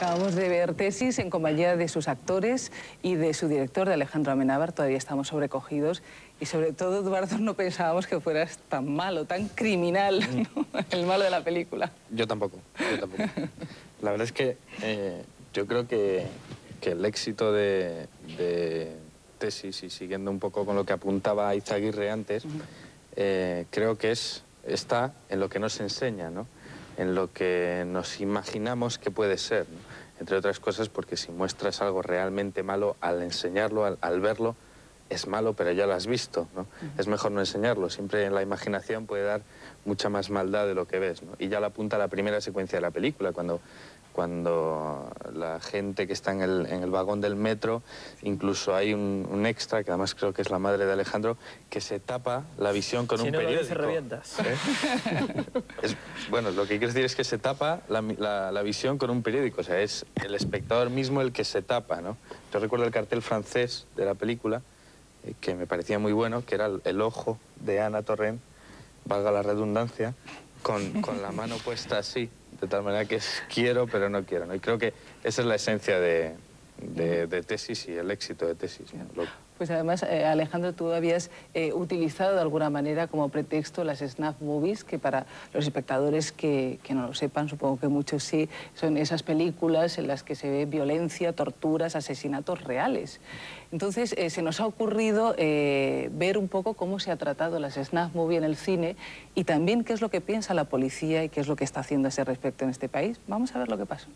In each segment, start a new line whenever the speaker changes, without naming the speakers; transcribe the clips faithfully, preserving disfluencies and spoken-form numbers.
Acabamos de ver Tesis en compañía de sus actores y de su director, de Alejandro Amenábar. Todavía estamos sobrecogidos y sobre todo, Eduardo, no pensábamos que fueras tan malo, tan criminal, ¿no? El malo de la película.
Yo tampoco, yo tampoco. La verdad es que eh, yo creo que, que el éxito de, de Tesis, y siguiendo un poco con lo que apuntaba Izaguirre antes, uh-huh. eh, creo que es, está en lo que nos enseña, ¿no? En lo que nos imaginamos que puede ser, ¿no? Entre otras cosas porque si muestras algo realmente malo, al enseñarlo, al, al verlo, es malo, pero ya lo has visto, ¿no? Uh-huh. Es mejor no enseñarlo, siempre en la imaginación puede dar mucha más maldad de lo que ves, ¿no? Y ya lo apunta la primera secuencia de la película, cuando, cuando la gente que está en el, en el vagón del metro, incluso hay un, un extra, que además creo que es la madre de Alejandro, que se tapa la visión con
si
un
no
periódico.
Si no lo revientas.
¿Eh? Es, bueno, lo que quiero decir es que se tapa la, la, la visión con un periódico, o sea, es el espectador mismo el que se tapa, ¿no? Yo recuerdo el cartel francés de la película, eh, que me parecía muy bueno, que era el, el ojo de Ana Torrent, valga la redundancia, con, con la mano puesta así, de tal manera que es quiero pero no quiero, ¿no? Y creo que esa es la esencia de, de, de Tesis y el éxito de Tesis, ¿no? Lo...
Pues además, eh, Alejandro, tú habías eh, utilizado de alguna manera como pretexto las snuff movies, que para los espectadores que, que no lo sepan, supongo que muchos sí, son esas películas en las que se ve violencia, torturas, asesinatos reales. Entonces, eh, se nos ha ocurrido eh, ver un poco cómo se ha tratado las snuff movies en el cine y también qué es lo que piensa la policía y qué es lo que está haciendo a ese respecto en este país. Vamos a ver lo que pasa.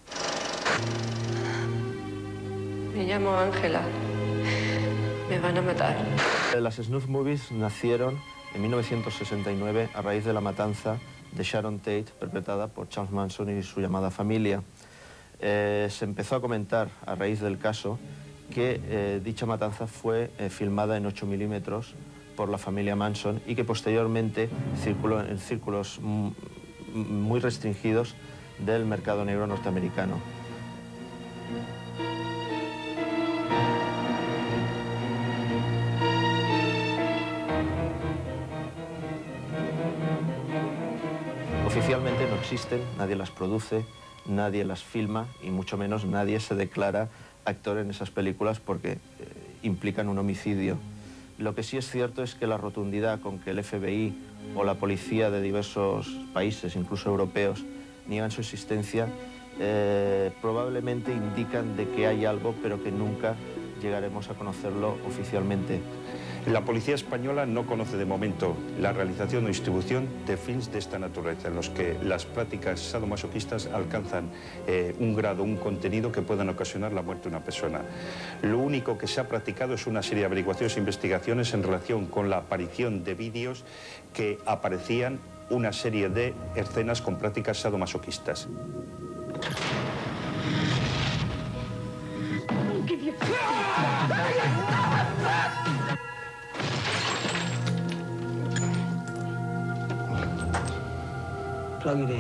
Me llamo Ángela. Me van a matar.
Las snuff movies nacieron en mil novecientos sesenta y nueve a raíz de la matanza de Sharon Tate, perpetrada por Charles Manson y su llamada familia. Eh, se empezó a comentar a raíz del caso que eh, dicha matanza fue eh, filmada en ocho milímetros por la familia Manson y que posteriormente circuló en círculos muy restringidos del mercado negro norteamericano. Oficialmente no existen, nadie las produce, nadie las filma y mucho menos nadie se declara actor en esas películas porque eh, implican un homicidio. Lo que sí es cierto es que la rotundidad con que el F B I o la policía de diversos países, incluso europeos, niegan su existencia, eh, probablemente indican de que hay algo, pero que nunca llegaremos a conocerlo oficialmente.
La policía española no conoce de momento la realización o distribución de films de esta naturaleza, en los que las prácticas sadomasoquistas alcanzan eh, un grado, un contenido que puedan ocasionar la muerte de una persona. Lo único que se ha practicado es una serie de averiguaciones e investigaciones en relación con la aparición de vídeos que aparecían una serie de escenas con prácticas sadomasoquistas.
Plug it in.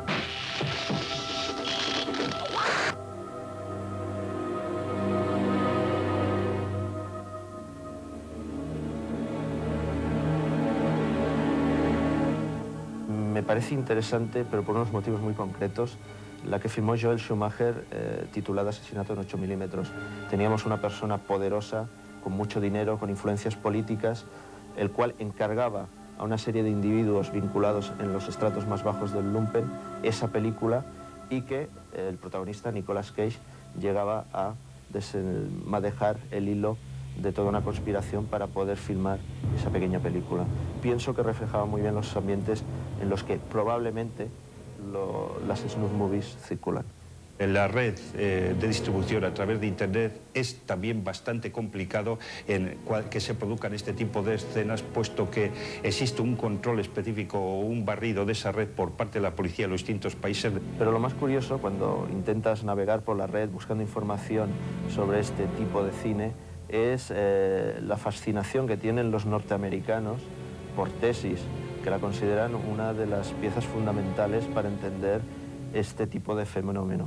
Me parece interesante, pero por unos motivos muy concretos, la que filmó Joel Schumacher, eh, titulada Asesinato en ocho milímetros. Teníamos una persona poderosa, con mucho dinero, con influencias políticas, el cual encargaba a una serie de individuos vinculados en los estratos más bajos del lumpen esa película y que eh, el protagonista, Nicolas Cage, llegaba a desenmadejar el hilo de toda una conspiración para poder filmar esa pequeña película. Pienso que reflejaba muy bien los ambientes en los que probablemente lo, las snuff movies circulan.
La red eh, de distribución a través de Internet es también bastante complicado en cual, que se produzcan este tipo de escenas, puesto que existe un control específico o un barrido de esa red por parte de la policía de los distintos países.
Pero lo más curioso, cuando intentas navegar por la red buscando información sobre este tipo de cine, es eh, la fascinación que tienen los norteamericanos por Tesis, que la consideran una de las piezas fundamentales para entender este tipo de fenómeno.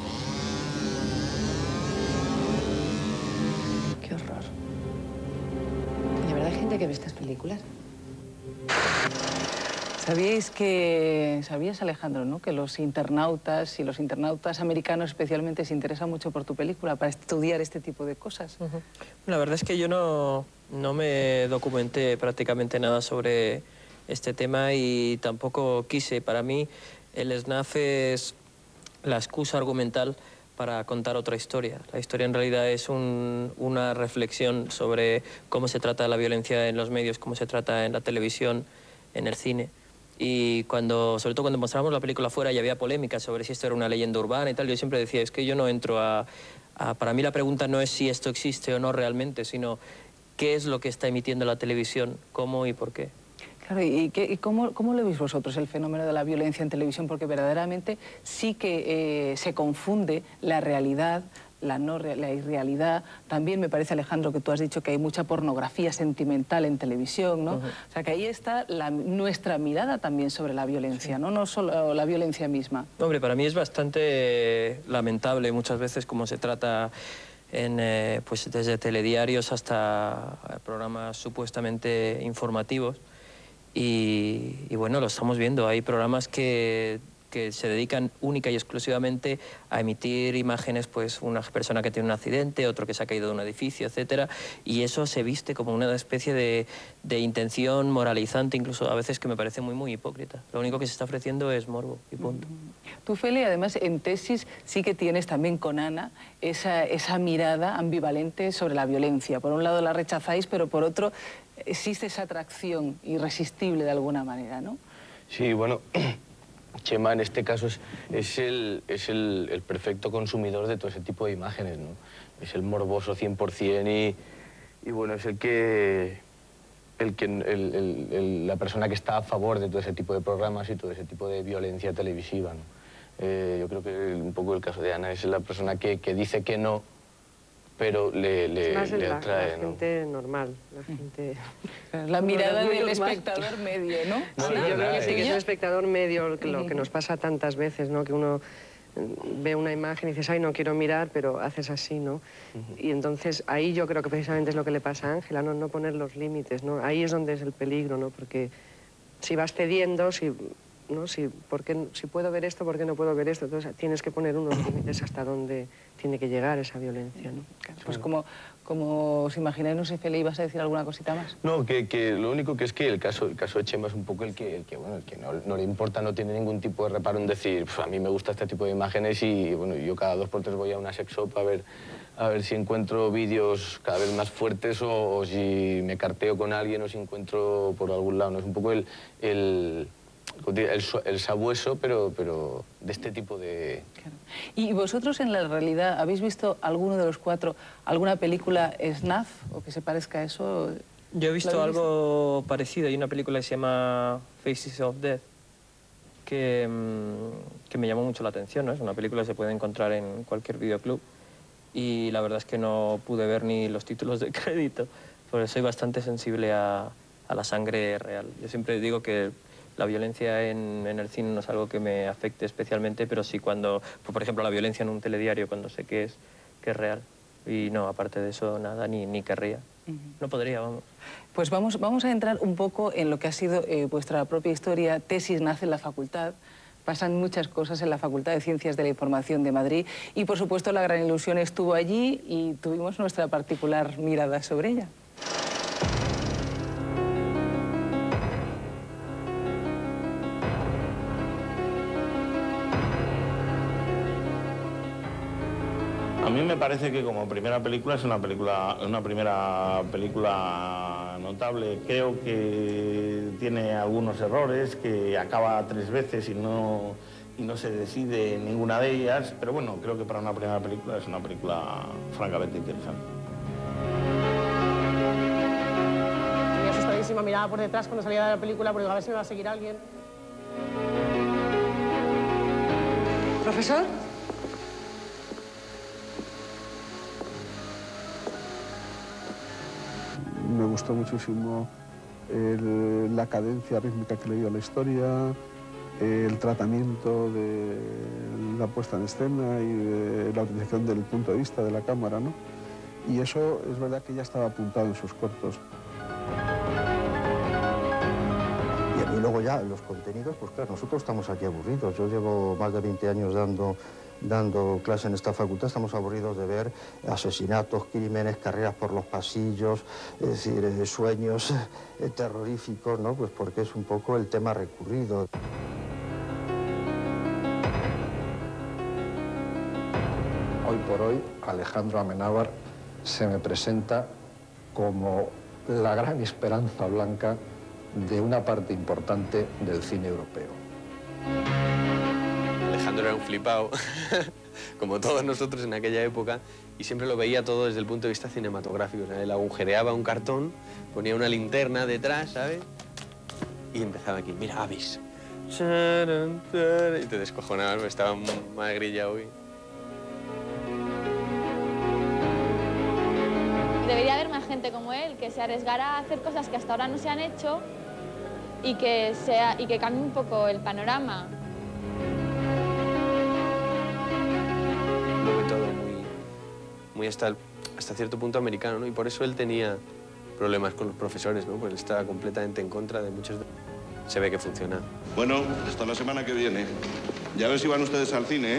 Qué horror. ¿De verdad hay gente que ve estas películas?
Sabíais que, sabías Alejandro, ¿no?, que los internautas y los internautas americanos especialmente se interesan mucho por tu película para estudiar este tipo de cosas.
Uh-huh. La verdad es que yo no, no me documenté prácticamente nada sobre este tema y tampoco quise. Para mí el S N A F es la excusa argumental para contar otra historia. La historia en realidad es un, una reflexión sobre cómo se trata la violencia en los medios, cómo se trata en la televisión, en el cine. Y cuando, sobre todo cuando mostramos la película fuera y había polémica sobre si esto era una leyenda urbana y tal, yo siempre decía, es que yo no entro a, a... Para mí la pregunta no es si esto existe o no realmente, sino qué es lo que está emitiendo la televisión, cómo y por qué.
Claro, ¿y, qué, y cómo, cómo lo veis vosotros el fenómeno de la violencia en televisión? Porque verdaderamente sí que eh, se confunde la realidad, la, no, la irrealidad. También me parece, Alejandro, que tú has dicho que hay mucha pornografía sentimental en televisión, ¿no? Uh-huh. O sea, que ahí está la, nuestra mirada también sobre la violencia, sí. ¿no? No solo la violencia misma.
Hombre, para mí es bastante lamentable muchas veces cómo se trata en, eh, pues desde telediarios hasta programas supuestamente informativos. Y, y bueno, lo estamos viendo. Hay programas que, que se dedican única y exclusivamente a emitir imágenes, pues una persona que tiene un accidente, otro que se ha caído de un edificio, etcétera. Y eso se viste como una especie de, de intención moralizante, incluso a veces que me parece muy, muy hipócrita. Lo único que se está ofreciendo es morbo y punto.
Tú, Feli, además en Tesis sí que tienes también con Ana esa, esa mirada ambivalente sobre la violencia. Por un lado la rechazáis, pero por otro existe esa atracción irresistible de alguna manera, ¿no? Sí, bueno, Chema en este caso es, es, el, es el, el perfecto consumidor de todo ese tipo de imágenes, ¿no? Es el morboso cien por cien y, y bueno, es el que, el que el, el, el, la persona que está a favor de todo ese tipo de programas y todo ese tipo de violencia televisiva, ¿no? Eh, yo creo que un poco el caso de Ana es la persona que, que dice que no, pero le, le,
más
le
la,
atrae,
la
¿no?
gente normal, la gente...
La mirada del espectador medio, ¿no?
Sí,
¿no?
yo creo que sí, que es
¿Sí?
un espectador medio, lo que, lo que nos pasa tantas veces, ¿no? Que uno ve una imagen y dices, ay, no quiero mirar, pero haces así, ¿no? Uh-huh. Y entonces ahí yo creo que precisamente es lo que le pasa a Ángela, ¿no? No poner los límites, ¿no? Ahí es donde es el peligro, ¿no? Porque si vas cediendo, si... ¿no? Si, ¿por qué, si puedo ver esto, ¿por qué no puedo ver esto? Entonces tienes que poner unos límites hasta dónde tiene que llegar esa violencia, ¿no?
Pues como, como os imagináis, no sé, Feli, ¿ibas a decir alguna cosita más?
No, que, que lo único que es que el caso, el caso de Chema es un poco el que, el que, bueno, el que no, no le importa, no tiene ningún tipo de reparo en decir, a mí me gusta este tipo de imágenes y bueno, yo cada dos por tres voy a una sex shop a ver, a ver si encuentro vídeos cada vez más fuertes o, o si me carteo con alguien o si encuentro por algún lado, ¿no? Es un poco el... el El, el sabueso, pero, pero de este tipo de...
Claro. ¿Y vosotros en la realidad habéis visto alguno de los cuatro, alguna película S N A F o que se parezca a eso?
Yo he visto algo visto? parecido. Hay una película que se llama Faces of Death que, que me llamó mucho la atención, ¿no? Es una película que se puede encontrar en cualquier videoclub y la verdad es que no pude ver ni los títulos de crédito porque soy bastante sensible a, a la sangre real. Yo siempre digo que la violencia en, en el cine no es algo que me afecte especialmente, pero sí cuando, por ejemplo, la violencia en un telediario, cuando sé que es, que es real. Y no, aparte de eso, nada, ni, ni querría. Uh-huh. No podría, vamos.
Pues vamos, vamos a entrar un poco en lo que ha sido eh, vuestra propia historia. Tesis nace en la facultad. Pasan muchas cosas en la Facultad de Ciencias de la Información de Madrid y, por supuesto, La Gran Ilusión estuvo allí y tuvimos nuestra particular mirada sobre ella.
A mí me parece que como primera película es una película, una primera película notable. Creo que tiene algunos errores, que acaba tres veces y no, y no se decide en ninguna de ellas, pero bueno, creo que para una primera película es una película francamente interesante.
Tenía asustadísima, miraba por detrás cuando salía de la película porque a ver si me va a seguir alguien.
¿Profesor?
Me gustó muchísimo el, la cadencia rítmica que le dio a la historia, el tratamiento de la puesta en escena y de la utilización del punto de vista de la cámara, ¿no? Y eso es verdad que ya estaba apuntado en sus cortos.
Y a mí luego ya los contenidos, pues claro, nosotros estamos aquí aburridos. Yo llevo más de veinte años dando, dando clase en esta facultad, estamos aburridos de ver asesinatos, crímenes, carreras por los pasillos, es decir, eh, sueños eh, terroríficos, ¿no? Pues porque es un poco el tema recurrido.
Hoy por hoy, Alejandro Amenábar se me presenta como la gran esperanza blanca de una parte importante del cine europeo.
Alejandro era un flipado, como todos nosotros en aquella época, y siempre lo veía todo desde el punto de vista cinematográfico. ¿Sabes? Él agujereaba un cartón, ponía una linterna detrás, ¿sabes? Y empezaba aquí, mira, Avis. Y te descojonabas, estaba más grillado y...
Debería haber más gente como él, que se arriesgara a hacer cosas que hasta ahora no se han hecho y que, sea, y que cambie un poco el panorama.
Lo ve todo muy, muy hasta, el, hasta cierto punto americano, ¿no? Y por eso él tenía problemas con los profesores, ¿no? Pues él estaba completamente en contra de muchos... De... Se ve que funciona.
Bueno, hasta la semana que viene. Ya ves si van ustedes al cine, ¿eh?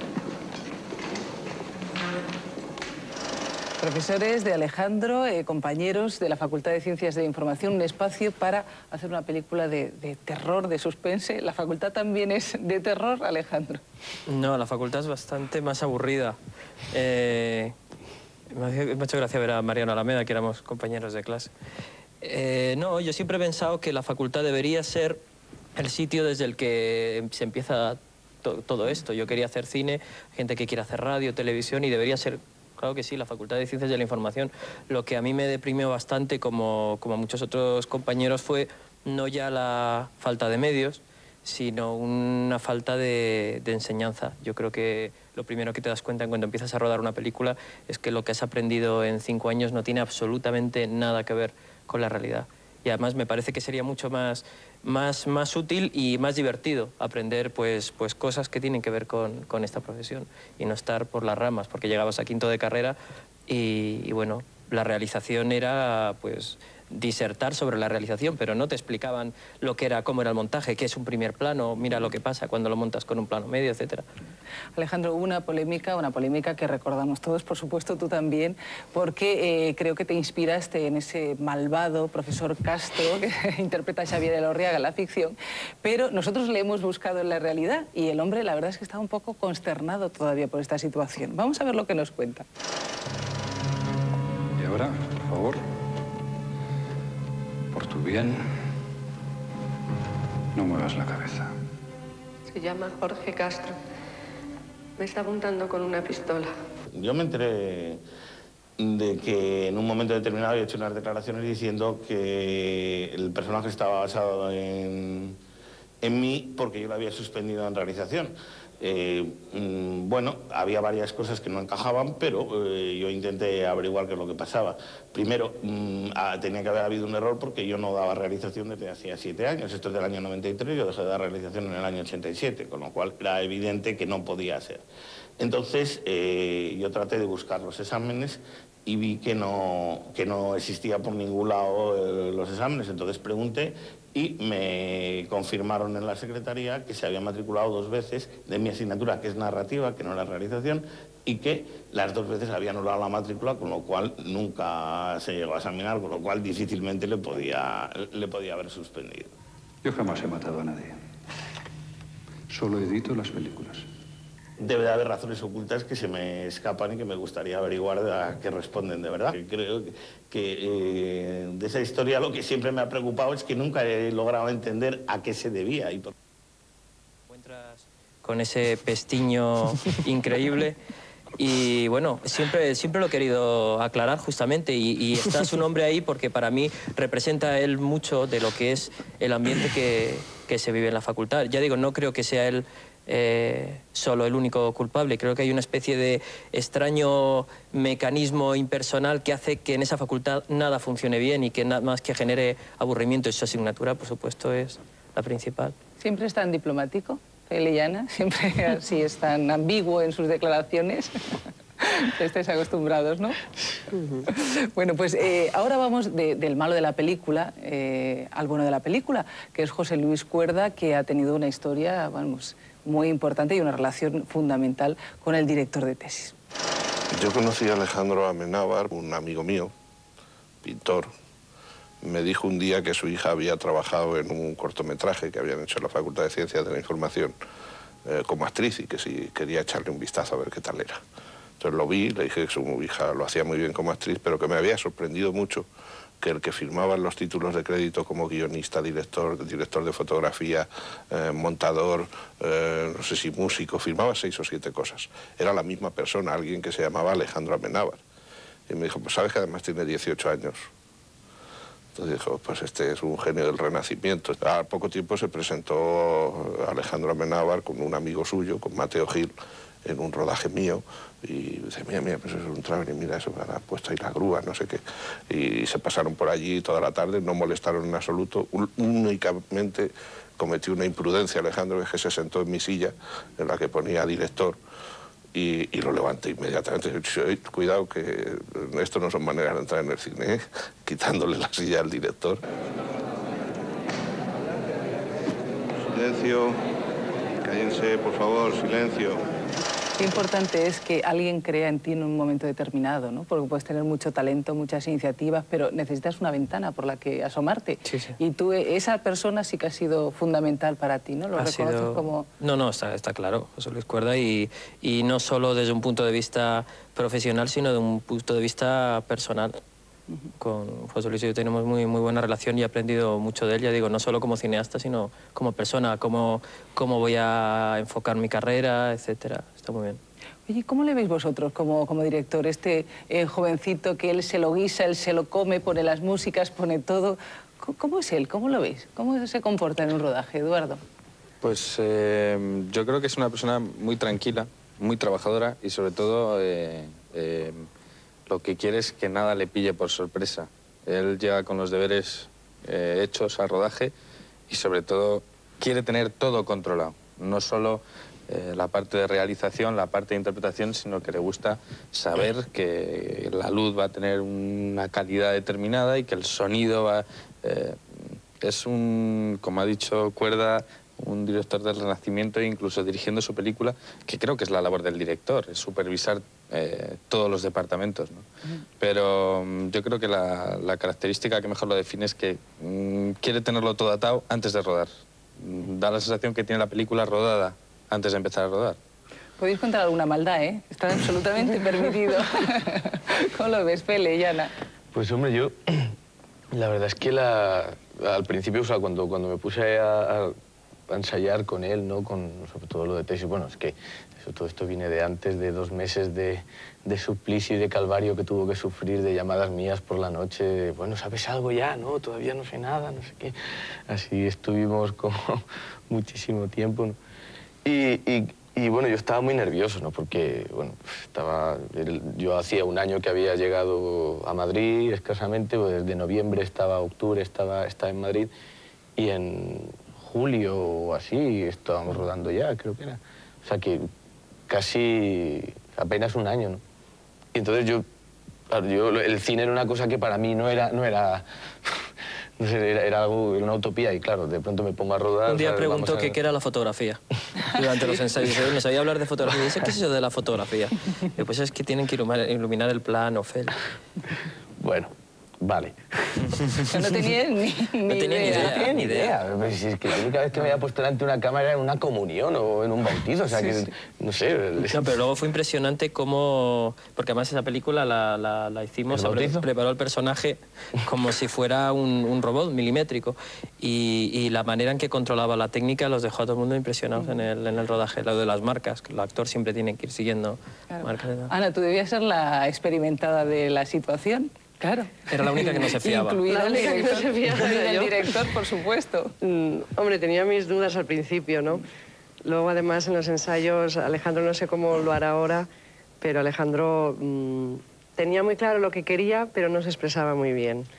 Profesores de Alejandro, eh, compañeros de la Facultad de Ciencias de la Información, un espacio para hacer una película de, de terror, de suspense. ¿La facultad también es de terror, Alejandro?
No, la facultad es bastante más aburrida. Eh, me ha hecho gracia ver a Mariano Alameda, que éramos compañeros de clase. Eh, no, yo siempre he pensado que la facultad debería ser el sitio desde el que se empieza to todo esto. Yo quería hacer cine, gente que quiere hacer radio, televisión, y debería ser... Claro que sí, la Facultad de Ciencias de la Información. Lo que a mí me deprimió bastante, como, como a muchos otros compañeros, fue no ya la falta de medios, sino una falta de, de enseñanza. Yo creo que lo primero que te das cuenta cuando empiezas a rodar una película es que lo que has aprendido en cinco años no tiene absolutamente nada que ver con la realidad. Y además me parece que sería mucho más, más, más útil y más divertido aprender pues, pues cosas que tienen que ver con, con esta profesión y no estar por las ramas, porque llegabas a quinto de carrera y, y bueno, la realización era pues disertar sobre la realización, pero no te explicaban lo que era, cómo era el montaje, qué es un primer plano, mira lo que pasa cuando lo montas con un plano medio, etcétera.
Alejandro, hubo una polémica, una polémica que recordamos todos, por supuesto tú también, porque eh, creo que te inspiraste en ese malvado profesor Castro que interpreta a Xavier Elorriaga en la ficción, pero nosotros le hemos buscado en la realidad y el hombre la verdad es que está un poco consternado todavía por esta situación. Vamos a ver lo que nos cuenta.
Y ahora, por favor, por tu bien, no muevas la cabeza.
Se llama Jorge Castro. Me está apuntando con una pistola.
Yo me enteré de que en un momento determinado había hecho unas declaraciones diciendo que el personaje estaba basado en, en mí porque yo lo había suspendido en realización. Eh, mmm, bueno, había varias cosas que no encajaban, pero eh, yo intenté averiguar qué es lo que pasaba. Primero, mmm, ah, tenía que haber habido un error porque yo no daba realización desde hacía siete años. Esto es del año noventa y tres, yo dejé de dar realización en el año ochenta y siete, con lo cual era evidente que no podía ser. Entonces, eh, yo traté de buscar los exámenes y vi que no, que no existía por ningún lado eh, los exámenes. Entonces pregunté y me confirmaron en la secretaría que se había matriculado dos veces de mi asignatura, que es narrativa, que no era realización, y que las dos veces había anulado la matrícula, con lo cual nunca se llegó a examinar, con lo cual difícilmente le podía, le podía haber suspendido.
Yo jamás he matado a nadie. Solo edito las películas.
Debe de haber razones ocultas que se me escapan y que me gustaría averiguar a qué responden de verdad. Creo que, que eh, de esa historia lo que siempre me ha preocupado es que nunca he logrado entender a qué se debía. Y por...
Encuentras con ese pestiño increíble y bueno, siempre, siempre lo he querido aclarar justamente y, y está su nombre ahí porque para mí representa él mucho de lo que es el ambiente que, que se vive en la facultad. Ya digo, no creo que sea él Eh, solo el único culpable. Creo que hay una especie de extraño mecanismo impersonal que hace que en esa facultad nada funcione bien y que nada más que genere aburrimiento. Y su asignatura, por supuesto, es la principal.
¿Siempre es tan diplomático, Rafael Illana? ¿Siempre así es tan ambiguo en sus declaraciones? Ya estáis acostumbrados, ¿no? Bueno, pues eh, ahora vamos de, del malo de la película eh, al bueno de la película, que es José Luis Cuerda, que ha tenido una historia, vamos, muy importante y una relación fundamental con el director de tesis.
Yo conocí a Alejandro Amenábar, un amigo mío, pintor. Me dijo un día que su hija había trabajado en un cortometraje que habían hecho en la Facultad de Ciencias de la Información eh, como actriz y que si quería echarle un vistazo a ver qué tal era. Entonces lo vi, le dije que su hija lo hacía muy bien como actriz, pero que me había sorprendido mucho que el que firmaba los títulos de crédito como guionista, director, director de fotografía, eh, montador, eh, no sé si músico, firmaba seis o siete cosas. Era la misma persona, alguien que se llamaba Alejandro Amenábar. Y me dijo, pues sabes que además tiene dieciocho años. Entonces dijo, pues este es un genio del Renacimiento. Al poco tiempo se presentó Alejandro Amenábar con un amigo suyo, con Mateo Gil, en un rodaje mío, y dice, mira, mira, pues eso es un traveling, mira, eso me ha puesto ahí la grúa, no sé qué. Y se pasaron por allí toda la tarde, no molestaron en absoluto, únicamente cometió una imprudencia Alejandro, que es que se sentó en mi silla, en la que ponía director, y, y lo levanté inmediatamente. Cuidado, que esto no son maneras de entrar en el cine, ¿eh? Quitándole la silla al director. Silencio, cállense, por favor, silencio.
Qué importante es que alguien crea en ti en un momento determinado, ¿no? Porque puedes tener mucho talento, muchas iniciativas, pero necesitas una ventana por la que asomarte.
Sí, sí.
Y tú, esa persona sí que ha sido fundamental para ti, ¿no? Lo
Ha
reconoces
sido...
como...
No, no, está, está claro, José Luis Cuerda, y, y no solo desde un punto de vista profesional, sino de un punto de vista personal. Con José Luis y yo tenemos muy, muy buena relación y he aprendido mucho de él, ya digo, no solo como cineasta, sino como persona, cómo, cómo voy a enfocar mi carrera, etcétera. Está muy bien.
Oye, ¿cómo le veis vosotros como, como director? Este eh, jovencito que él se lo guisa, él se lo come, pone las músicas, pone todo. ¿Cómo, cómo es él? ¿Cómo lo veis? ¿Cómo se comporta en un rodaje, Eduardo?
Pues eh, yo creo que es una persona muy tranquila, muy trabajadora y sobre todo eh, eh, lo que quiere es que nada le pille por sorpresa. Él llega con los deberes eh, hechos al rodaje y sobre todo quiere tener todo controlado. No solo eh, la parte de realización, la parte de interpretación, sino que le gusta saber que la luz va a tener una calidad determinada y que el sonido va... Eh, es un, como ha dicho Cuerda, un director del Renacimiento, incluso dirigiendo su película, que creo que es la labor del director, es supervisar eh, todos los departamentos, ¿no? Mm. Pero um, yo creo que la, la característica que mejor lo define es que um, quiere tenerlo todo atado antes de rodar. Da la sensación que tiene la película rodada antes de empezar a rodar.
Podéis contar alguna maldad, ¿eh? Está absolutamente permitido. ¿Cómo lo ves, Pele y Ana?
Pues hombre, yo... La verdad es que la, al principio, o sea, cuando, cuando me puse a... a a ensayar con él, ¿no? Con, sobre todo lo de tesis. Bueno, es que eso, todo esto viene de antes, de dos meses de, de suplicio y de calvario que tuvo que sufrir, de llamadas mías por la noche, de, bueno, ¿sabes algo ya? No, todavía no sé nada, no sé qué. Así estuvimos como muchísimo tiempo, ¿no? Y, y, y bueno, yo estaba muy nervioso, ¿no? Porque, bueno, estaba... Yo hacía un año que había llegado a Madrid escasamente, pues desde noviembre estaba, octubre estaba, estaba en Madrid, y en julio o así estábamos rodando ya, creo que era. O sea que casi apenas un año, ¿no? Y entonces yo, claro, yo el cine era una cosa que para mí no era, no era, no sé, era, era algo, era una utopía, y claro, de pronto me pongo a rodar.
Un día
¿sabes?
preguntó
a...
que qué era la fotografía durante los ensayos. No sabía hablar de fotografía. ¿Qué es eso de la fotografía? Y pues es que tienen que iluminar, iluminar el plano, Fel.
Bueno. Vale.
No tenía ni, ni
no tenía
idea.
ni idea.
No tenía ni idea. Pues si es que la única vez que me había puesto delante de una cámara era en una comunión o en un bautizo, o sea, sí, que, sí. no sé.
No, pero luego fue impresionante cómo... Porque además esa película la, la, la hicimos, se pre preparó el personaje como si fuera un, un robot milimétrico, y, y la manera en que controlaba la técnica los dejó a todo el mundo impresionados mm. en, el, en el rodaje. Lo de las marcas, que el actor siempre tiene que ir siguiendo
claro.
marcas. De...
Ana, tú debías ser la experimentada de la situación. Claro.
Era la única que no se fiaba.
Incluida el director,
no se fiaba
el director, por supuesto.
Mm, hombre, tenía mis dudas al principio, ¿no? Luego, además, en los ensayos, Alejandro no sé cómo lo hará ahora, pero Alejandro mmm, tenía muy claro lo que quería, pero no se expresaba muy bien.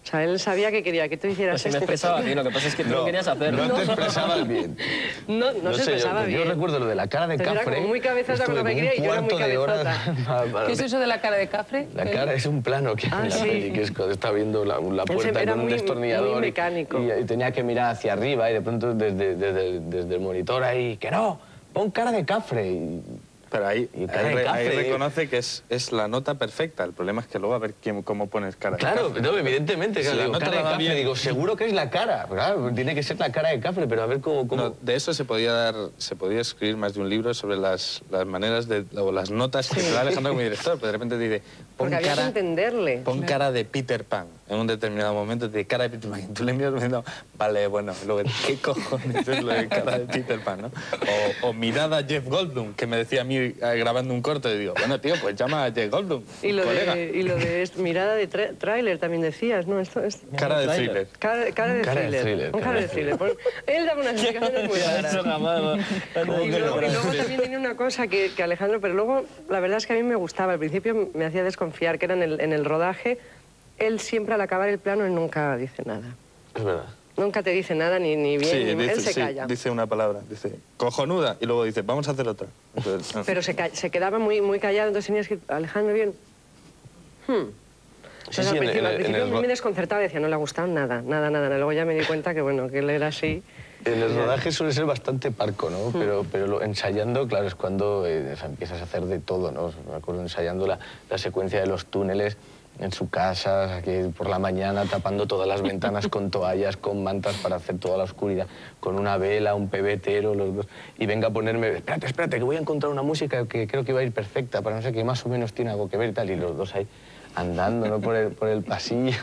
O sea, él sabía que quería que tú hicieras
Pues se me
esto.
expresaba bien, lo que pasa es que tú no, no querías hacerlo.
No te expresabas bien.
No, no, no se
sé,
expresaba
yo,
bien.
Yo recuerdo lo de la cara de
Pero
Cafre.
Era como muy cabezota con lo que quería y yo era muy cabezota.
¿Qué es eso de la cara de Cafre?
La cara es un plano que
Ah,
en la
sí.
peli, que es cuando está viendo la, la puerta
era
con un
muy-
destornillador
muy
y-
mecánico.
Y, y tenía que mirar hacia arriba y de pronto desde, desde, desde el monitor ahí, que no, pon cara de Cafre. Y,
Pero ahí,
y
ahí,
cara de
re- ahí
Cafre.
reconoce que es, es la nota perfecta. El problema es que luego a ver quién, cómo pones cara de
Claro,
Cafre.
no, evidentemente,
Si
claro,
la
digo,
nota
cara de
la da
Cafre,
bien.
digo, seguro que es la cara. Claro, tiene que ser la cara de Cafre, pero a ver cómo... cómo...
No, de eso se podía dar, se podía escribir más de un libro sobre las, las maneras de, o las notas que te da Alejandro como director, pero de repente dice, pon
Porque había que
cara,
entenderle.
pon cara de Peter Pan. En un determinado momento de cara de Peter Pan. Y tú le miras diciendo, vale, bueno, luego, ¿qué cojones es lo de cara de Peter Pan, no? O, o mirada a Jeff Goldblum, que me decía a mí eh, grabando un corto, y digo, bueno, tío, pues llama a Jeff Goldblum,
Y lo
colega.
de, y lo de est- mirada de tra- tráiler también decías, ¿no? Esto es...
Cara de thriller.
Cara, cara de
Cara de
thriller.
thriller,
Un cara de thriller. Pues, él daba unas explicaciones muy raras.
Eso jamás, ¿no?
Y luego, y luego también tenía una cosa que, que Alejandro, pero luego la verdad es que a mí me gustaba. Al principio me hacía desconfiar, que era en el, en el rodaje, él siempre al acabar el plano, él nunca dice nada.
Es verdad.
Nunca te dice nada, ni, ni bien,
Sí,
ni mal.
dice,
Él se
sí,
calla.
dice una palabra, dice, cojonuda, y luego dice, vamos a hacer otra. Entonces, no.
Pero se, ca- se quedaba muy, muy callado, entonces tenías que... Alejandro, bien... Hmm.
Sí,
Entonces,
sí,
al
en-
principio,
en-
al
en
principio
el
a mí
ro-
me desconcertaba, decía, no le ha gustado nada, nada, nada. Luego ya me di cuenta que, bueno, que él era así.
En el rodaje suele ser bastante parco, ¿no? Pero, pero lo- ensayando, claro, es cuando eh, o sea, empiezas a hacer de todo, ¿no? Me acuerdo ensayando la, la secuencia de los túneles en su casa, que por la mañana tapando todas las ventanas con toallas, con mantas para hacer toda la oscuridad, con una vela, un pebetero, los dos. Y venga a ponerme, espérate, espérate, que voy a encontrar una música que creo que va a ir perfecta, para no sé qué, más o menos tiene algo que ver y tal. Y los dos ahí andando, ¿no? Por el, por el pasillo.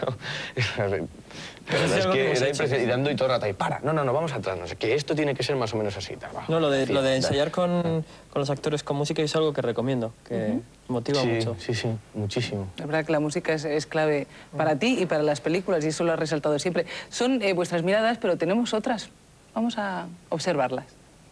La verdad es que era impresionante. Y dando y todo el rato ahí, para, no, no, no, vamos atrás, no sé, que esto tiene que ser más o menos así. Tal, va.
No, lo de,
Sí,
lo de
dale.
ensayar con, con los actores con música es algo que recomiendo, que motiva
Sí,
mucho.
sí, sí, muchísimo.
La verdad que la música es, es clave para ti y para las películas, y eso lo has resaltado siempre. Son eh, vuestras miradas, pero tenemos otras. Vamos a observarlas.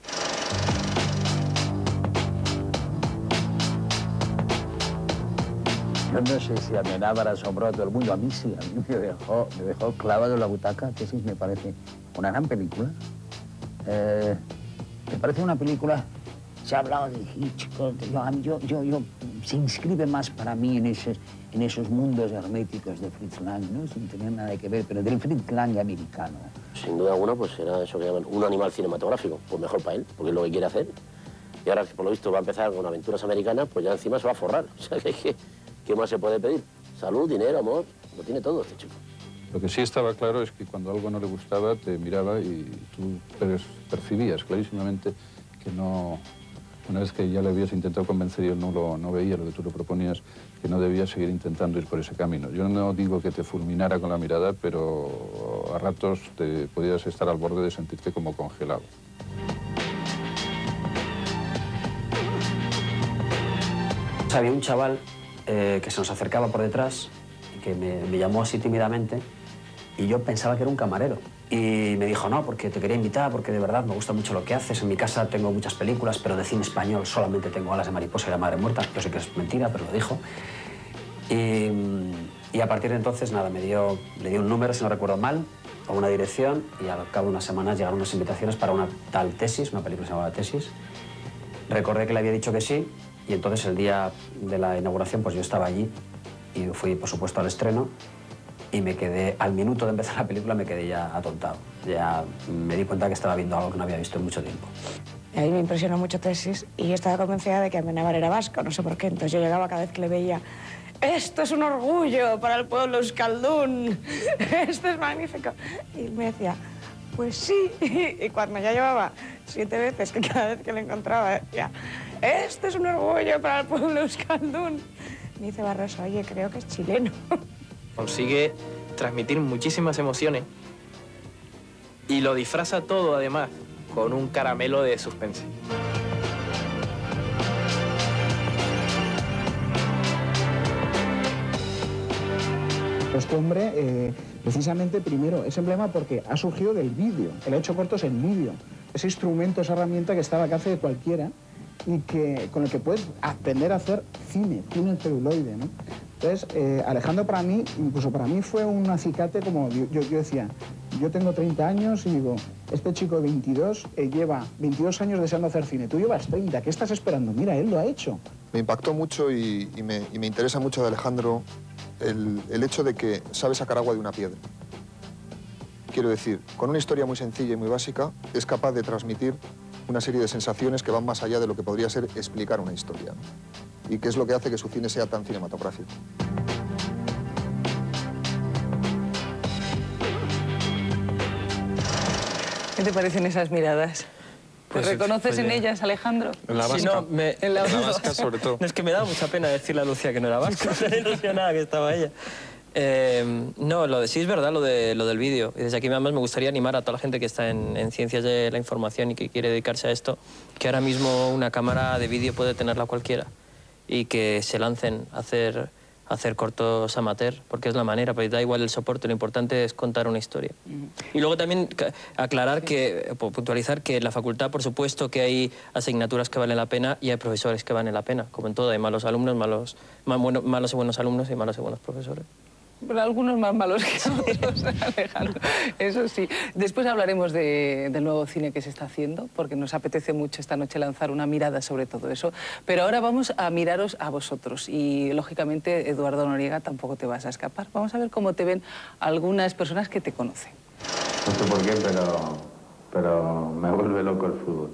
Yo no sé si Amenábar asombró a todo el mundo. A mí sí, a mí me dejó, me dejó clavado en la butaca. Tesis me parece una gran película. Eh, me parece una película... Se ha hablado de Hitchcock. de- Yo, a mí- yo, yo, yo- se inscribe más para mí en esos, en esos mundos herméticos de Fritz Lang, ¿no? Sin tener nada que ver, pero del Fritz Lang americano.
Sin duda alguna, pues será eso que llaman un animal cinematográfico. Pues mejor para él, porque es lo que quiere hacer. Y ahora, por lo visto, va a empezar con aventuras americanas, pues ya encima se va a forrar. O sea, que, que- ¿qué más se puede pedir? Salud, dinero, amor, lo tiene todo este chico.
Lo que sí estaba claro es que cuando algo no le gustaba, te miraba y tú per- percibías clarísimamente que no... Una vez que ya le habías intentado convencer y él no, lo, no veía lo que tú le proponías, que no debías seguir intentando ir por ese camino. Yo no digo que te fulminara con la mirada, pero a ratos te podías estar al borde de sentirte como congelado.
Había un chaval eh, que se nos acercaba por detrás y que me, me llamó así tímidamente y yo pensaba que era un camarero. Y me dijo, no, porque te quería invitar, porque de verdad me gusta mucho lo que haces. En mi casa tengo muchas películas, pero de cine español solamente tengo Alas de mariposa y La madre muerta. Yo sé que es mentira, pero lo dijo. Y, y a partir de entonces, nada, me dio, le di un número, si no recuerdo mal, o una dirección, y al cabo de unas semanas llegaron unas invitaciones para una tal Tesis, una película que se llamaba Tesis. Recordé que le había dicho que sí, y entonces el día de la inauguración, pues yo estaba allí, y fui, por supuesto, al estreno, y me quedé, al minuto de empezar la película, me quedé ya atontado. Ya me di cuenta que estaba viendo algo que no había visto en mucho tiempo.
Y ahí me impresionó mucho Tesis y yo estaba convencida de que Amenábar era vasco, no sé por qué. Entonces yo llegaba cada vez que le veía, esto es un orgullo para el pueblo euskaldún, esto es magnífico. Y él me decía, pues sí. Y cuando ya llevaba siete veces, que cada vez que le encontraba decía, esto es un orgullo para el pueblo euskaldún, me dice Barroso, oye, creo que es chileno.
Consigue transmitir muchísimas emociones y lo disfraza todo, además, con un caramelo de suspense.
Este hombre, eh, precisamente, primero, es emblema porque ha surgido del vídeo. Él ha hecho cortos en vídeo. Ese instrumento, esa herramienta que está al alcance de cualquiera y que, con el que puedes aprender a hacer cine, cine en celuloide, ¿no? Entonces, eh, Alejandro para mí, incluso para mí fue un acicate como yo, yo, yo decía, yo tengo treinta años y digo, este chico de veintidós eh, lleva veintidós años deseando hacer cine, tú llevas treinta, ¿qué estás esperando? Mira, él lo ha hecho.
Me impactó mucho y, y, me, y me interesa mucho de Alejandro el, el hecho de que sabe sacar agua de una piedra. Quiero decir, con una historia muy sencilla y muy básica, es capaz de transmitir una serie de sensaciones que van más allá de lo que podría ser explicar una historia, ¿no? Y que es lo que hace que su cine sea tan cinematográfico.
¿Qué te parecen esas miradas? ¿Te
Pues,
reconoces
oye,
en ellas, Alejandro?
En la vasca.
Sí, no, me-
En la
en
vasca,
sobre todo.
No, es que me daba mucha pena decirle a Lucía que no era vasca, tan ilusionada que estaba ella. Eh, no, lo de sí es verdad, lo, de, lo del vídeo. Y desde aquí además me gustaría animar a toda la gente que está en, en ciencias de la información y que quiere dedicarse a esto, que ahora mismo una cámara de vídeo puede tenerla cualquiera y que se lancen a hacer, a hacer cortos amateur, porque es la manera, pero da igual el soporte, lo importante es contar una historia. Y luego también ca- aclarar que, pu- puntualizar que en la facultad, por supuesto, que hay asignaturas que valen la pena y hay profesores que valen la pena. Como en todo, hay malos alumnos, malos, ma- bueno- malos y buenos alumnos y malos y buenos profesores.
Pero algunos más malos que otros, Alejandro. Eso sí. Después hablaremos de- del nuevo cine que se está haciendo, porque nos apetece mucho esta noche lanzar una mirada sobre todo eso. Pero ahora vamos a miraros a vosotros. Y, lógicamente, Eduardo Noriega, tampoco te vas a escapar. Vamos a ver cómo te ven algunas personas que te conocen.
No sé por qué, pero, pero me vuelve loco el fútbol.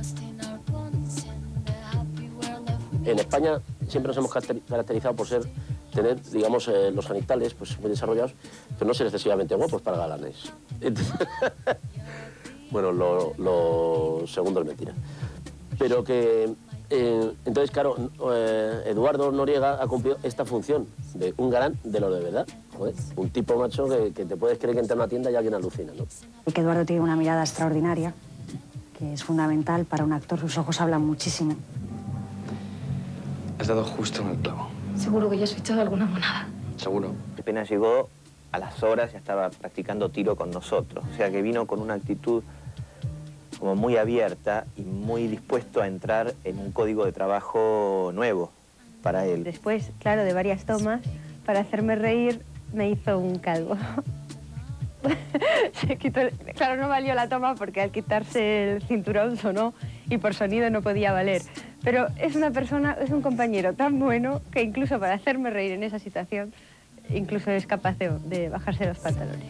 En España siempre nos hemos caracteri- caracterizado por ser, tener, digamos, eh, los genitales pues, muy desarrollados, pero no ser excesivamente guapos para galanes. Entonces, bueno, lo, lo segundo es mentira. Pero que, eh, entonces, claro, eh, Eduardo Noriega ha cumplido esta función de un galán de lo de verdad. Joder, un tipo macho que, que te puedes creer que entra en una tienda y alguien alucina, ¿no?
Y que Eduardo tiene una mirada extraordinaria, que es fundamental para un actor. Sus ojos hablan muchísimo.
Has dado justo en el clavo.
Seguro que ya has fichado alguna monada.
Seguro.
Apenas llegó, a las horas ya estaba practicando tiro con nosotros. O sea que vino con una actitud como muy abierta y muy dispuesto a entrar en un código de trabajo nuevo para él.
Después, claro, de varias tomas, para hacerme reír, me hizo un calvo. Se quitó el- Claro, no valió la toma porque al quitarse el cinturón sonó y por sonido no podía valer. Pero es una persona, es un compañero tan bueno que incluso para hacerme reír en esa situación, incluso es capaz de, de bajarse los pantalones.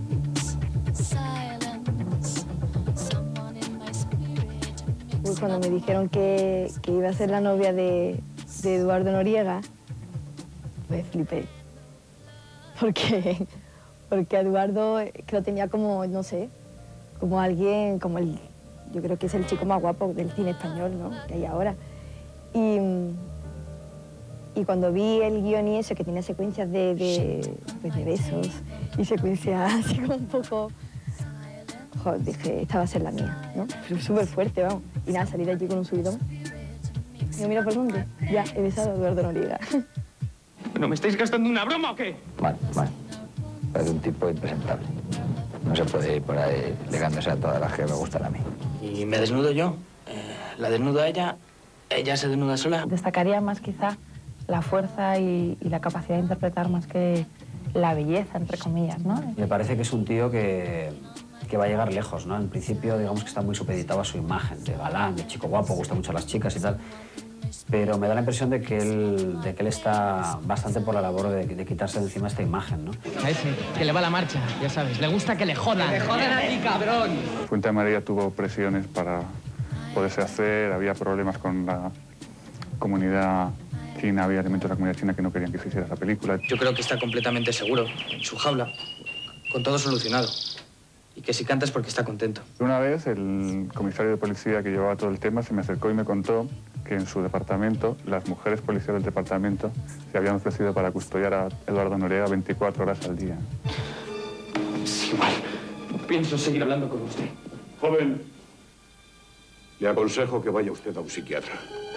Uy, cuando me dijeron que, que iba a ser la novia de, de Eduardo Noriega, pues flipé. Porque, porque a Eduardo eh, que lo tenía como, no sé, como alguien, como el, yo creo que es el chico más guapo del cine español, ¿no?, que hay ahora. Y, y cuando vi el guión y eso, que tenía secuencias de, de, pues de besos y secuencias así como un poco... Joder, dije, esta va a ser la mía, ¿no? Pero súper fuerte, vamos. Y nada, salí de allí con un subidón. Digo, mira por dónde. Ya, he besado a Eduardo Noriega.
¿No me estáis gastando una broma o qué?
Bueno, bueno. Parece un tipo impresentable. No se puede ir por ahí ligándose a todas las que me gustan a mí.
Y me desnudo yo. Eh, la desnudo a ella, ella se desnuda sola.
Destacaría más quizá la fuerza y, y la capacidad de interpretar más que la belleza, entre comillas, ¿no?
Me parece que es un tío que, que va a llegar lejos, ¿no? En principio, digamos que está muy supeditado a su imagen de galán, de chico guapo, gusta mucho a las chicas y tal. Pero me da la impresión de que él, de que él está bastante por la labor de, de quitarse de encima esta imagen, ¿no?
A ese, que le va la marcha, ya sabes. Le gusta que le jodan. ¡Que le jodan a ti, cabrón!
Fuente María tuvo presiones para poderse hacer, había problemas con la comunidad china, había elementos de la comunidad china que no querían que se hiciera esa película.
Yo creo que está completamente seguro, en su jaula, con todo solucionado. Y que si canta es porque está contento.
Una vez el comisario de policía que llevaba todo el tema se me acercó y me contó que en su departamento las mujeres policías del departamento se habían ofrecido para custodiar a Eduardo Noriega veinticuatro horas al día.
Es igual. No pienso seguir hablando con usted.
Joven, le aconsejo que vaya usted a un psiquiatra.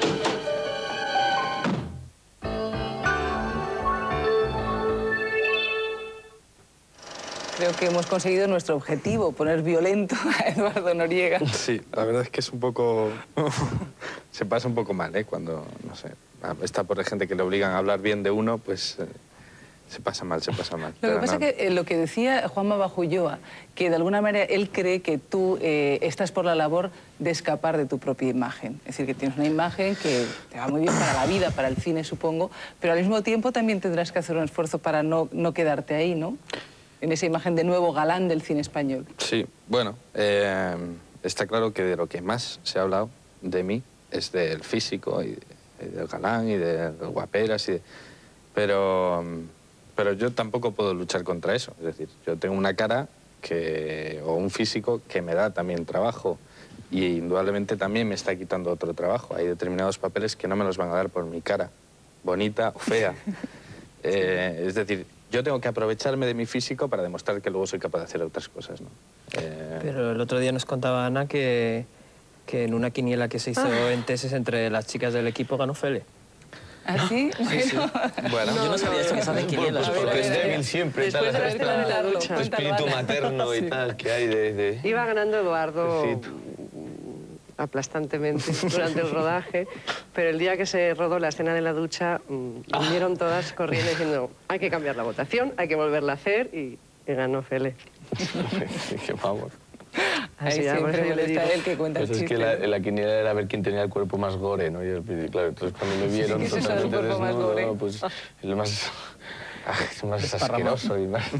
Creo que hemos conseguido nuestro objetivo, poner violento a Eduardo Noriega.
Sí, la verdad es que es un poco... se pasa un poco mal, ¿eh? Cuando, no sé, está por gente que le obligan a hablar bien de uno, pues eh, se pasa mal, se pasa mal.
Lo que pasa es que eh, lo que decía Juanma Bajulloa, que de alguna manera él cree que tú eh, estás por la labor de escapar de tu propia imagen. Es decir, que tienes una imagen que te va muy bien para la vida, para el cine, supongo, pero al mismo tiempo también tendrás que hacer un esfuerzo para no, no quedarte ahí, ¿no? En esa imagen de nuevo galán del cine español.
Sí, bueno, eh, está claro que de lo que más se ha hablado de mí es del físico y, y del galán y de los guaperas, y de, pero, pero yo tampoco puedo luchar contra eso. Es decir, yo tengo una cara que, o un físico que me da también trabajo y indudablemente también me está quitando otro trabajo. Hay determinados papeles que no me los van a dar por mi cara, bonita o fea. Eh, es decir, yo tengo que aprovecharme de mi físico para demostrar que luego soy capaz de hacer otras cosas, ¿no? Eh...
Pero el otro día nos contaba Ana que, que en una quiniela que se hizo ah. en Teses entre las chicas del equipo ganó Fele.
¿Ah, sí?
Sí, sí.
Bueno,
no, yo no sabía eso, que se hacen quinielas.
Pues porque es débil siempre.
Después de la escena de la ducha.
El espíritu materno y tal que hay de... de...
Iba ganando Eduardo aplastantemente durante el rodaje, pero el día que se rodó la escena de la ducha, vinieron todas corriendo diciendo hay que cambiar la votación, hay que volverla a hacer, y, y ganó Fele.
Qué favor.
Ahí siempre molesta él que cuenta
pues
el chiste.
Es que la, la quiniela era ver quién tenía el cuerpo más gore, ¿no? Y el, claro, entonces cuando me vieron
sí,
totalmente
es
desnudo,
más gore.
¿no? Pues el más, ah, más asqueroso y más...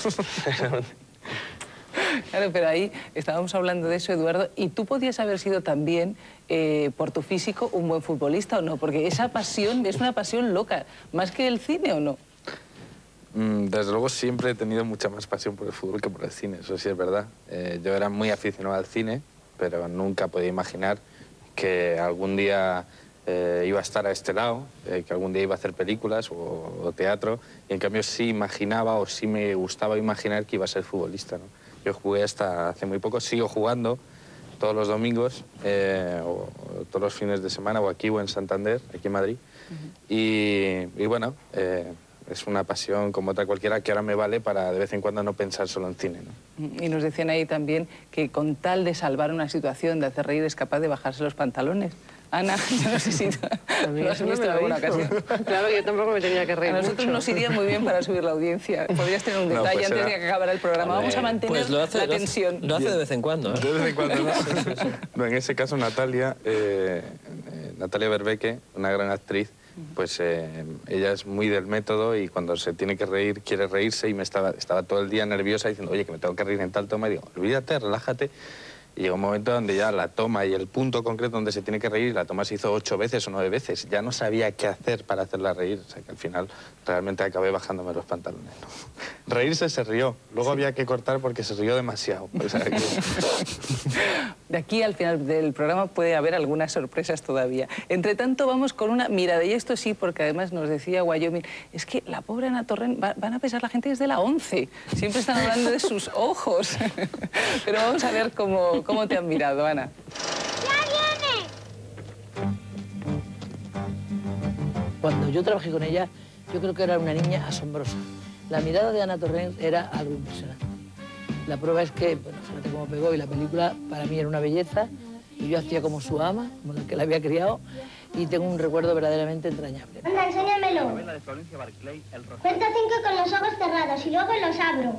Claro, pero ahí estábamos hablando de eso, Eduardo, y tú podías haber sido también, eh, por tu físico, un buen futbolista o no, porque esa pasión es una pasión loca, más que el cine, ¿o no?
Mm, desde luego siempre he tenido mucha más pasión por el fútbol que por el cine, eso sí es verdad. Eh, yo era muy aficionado al cine, pero nunca podía imaginar que algún día eh, iba a estar a este lado, eh, que algún día iba a hacer películas o, o teatro, y en cambio sí imaginaba o sí me gustaba imaginar que iba a ser futbolista, ¿no? Yo jugué hasta hace muy poco, sigo jugando todos los domingos, eh, o, o todos los fines de semana, o aquí o en Santander, aquí en Madrid. Uh-huh. y, y bueno, eh, es una pasión como otra cualquiera que ahora me vale para de vez en cuando no pensar solo en cine, ¿no?
Y nos decían ahí también que con tal de salvar una situación, de hacer reír, es capaz de bajarse los pantalones. Ana, yo no sé si lo has visto en alguna ocasión.
Claro, yo tampoco me tenía que reír
A nosotros
mucho.
nos iría muy bien para subir la audiencia. Podrías tener un detalle no, pues antes era... de que acabara el programa. A Vamos a mantener
pues lo hace,
la
lo hace,
tensión.
Lo hace de vez en cuando, ¿eh?
De vez en cuando, ¿no? No, en ese caso, Natalia, eh, eh, Natalia Berbeque, una gran actriz, pues eh, ella es muy del método y cuando se tiene que reír, quiere reírse, y me estaba, estaba todo el día nerviosa diciendo, oye, que me tengo que reír en tal toma, y digo, olvídate, relájate. Y llegó un momento donde ya la toma y el punto concreto donde se tiene que reír, la toma se hizo ocho veces o nueve veces. Ya no sabía qué hacer para hacerla reír. O sea, que al final realmente acabé bajándome los pantalones, ¿no? Reírse se rió. Luego sí. Había que cortar porque se rió demasiado. O sea, que...
De aquí al final del programa puede haber algunas sorpresas todavía. Entre tanto, vamos con una mirada. Y esto sí, porque además nos decía Wyoming, es que la pobre Ana Torrent va, van a pesar la gente desde la once. Siempre están hablando de sus ojos. Pero vamos a ver cómo... ¿Cómo te han mirado, Ana?
¡Ya viene!
Cuando yo trabajé con ella, yo creo que era una niña asombrosa. La mirada de Ana Torrent era algo impresionante. La prueba es que, bueno, fíjate cómo pegó, y la película para mí era una belleza, y yo hacía como su ama, como la que la había criado, y tengo un recuerdo verdaderamente entrañable.
Anda, enséñamelo. Cuenta cinco con los ojos cerrados y luego los abro.